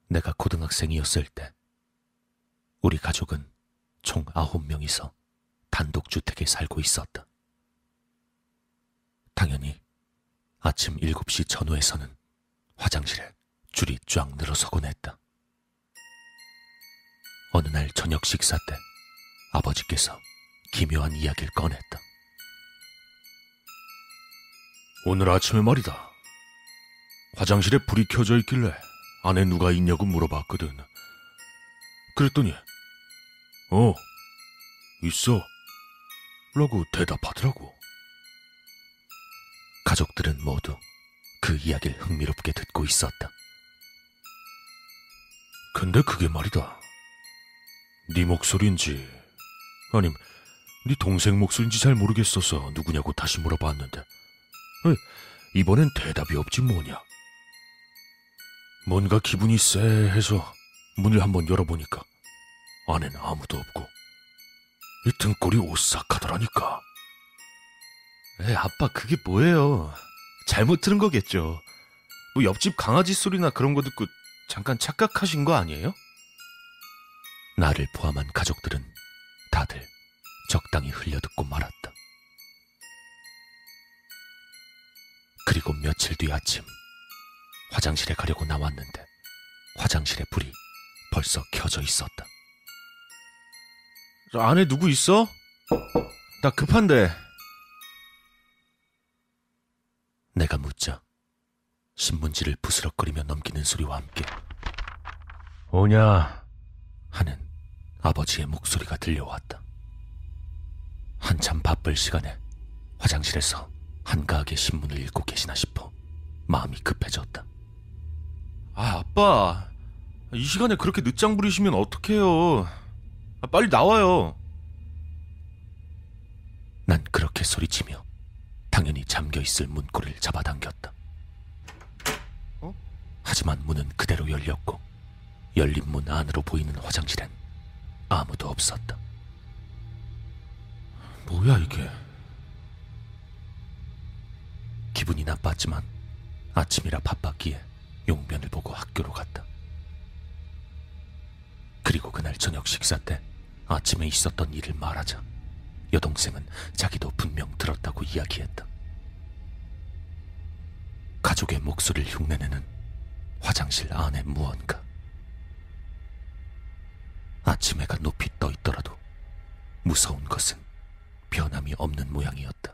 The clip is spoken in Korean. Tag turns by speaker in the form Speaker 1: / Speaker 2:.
Speaker 1: 내가 고등학생이었을 때 우리 가족은 총 9명이서 단독주택에 살고 있었다. 당연히 아침 7시 전후에서는 화장실에 줄이 쫙 늘어서곤 했다. 어느 날 저녁 식사 때 아버지께서 기묘한 이야기를 꺼냈다. 오늘 아침에 말이다. 화장실에 불이 켜져 있길래 안에 누가 있냐고 물어봤거든. 그랬더니 있어 라고 대답하더라고. 가족들은 모두 그 이야기를 흥미롭게 듣고 있었다. 근데 그게 말이다. 네 목소리인지 아님 네 동생 목소리인지 잘 모르겠어서 누구냐고 다시 물어봤는데 이번엔 대답이 없지 뭐냐. 뭔가 기분이 쎄해서 문을 한번 열어보니까 안에는 아무도 없고 이 등골이 오싹하더라니까.
Speaker 2: 아빠 그게 뭐예요? 잘못 들은 거겠죠. 뭐 옆집 강아지 소리나 그런 거 듣고 잠깐 착각하신 거 아니에요?
Speaker 1: 나를 포함한 가족들은 다들 적당히 흘려듣고 말았다. 그리고 며칠 뒤 아침 화장실에 가려고 나왔는데 화장실의 불이 벌써 켜져 있었다.
Speaker 2: 저 안에 누구 있어? 나 급한데.
Speaker 1: 내가 묻자 신문지를 부스럭거리며 넘기는 소리와 함께 오냐 하는 아버지의 목소리가 들려왔다. 한참 바쁠 시간에 화장실에서 한가하게 신문을 읽고 계시나 싶어 마음이 급해졌다.
Speaker 2: 아빠, 이 시간에 그렇게 늦장 부리시면 어떡해요. 빨리 나와요.
Speaker 1: 난 그렇게 소리치며 당연히 잠겨있을 문고리를 잡아당겼다. 하지만 문은 그대로 열렸고 열린 문 안으로 보이는 화장실엔 아무도 없었다.
Speaker 2: 뭐야 이게?
Speaker 1: 기분이 나빴지만 아침이라 바빴기에 용변을 보고 학교로 갔다. 그리고 그날 저녁 식사 때 아침에 있었던 일을 말하자 여동생은 자기도 분명 들었다고 이야기했다. 가족의 목소리를 흉내내는 화장실 안에 무언가. 아침 해가 높이 떠 있더라도 무서운 것은 변함이 없는 모양이었다.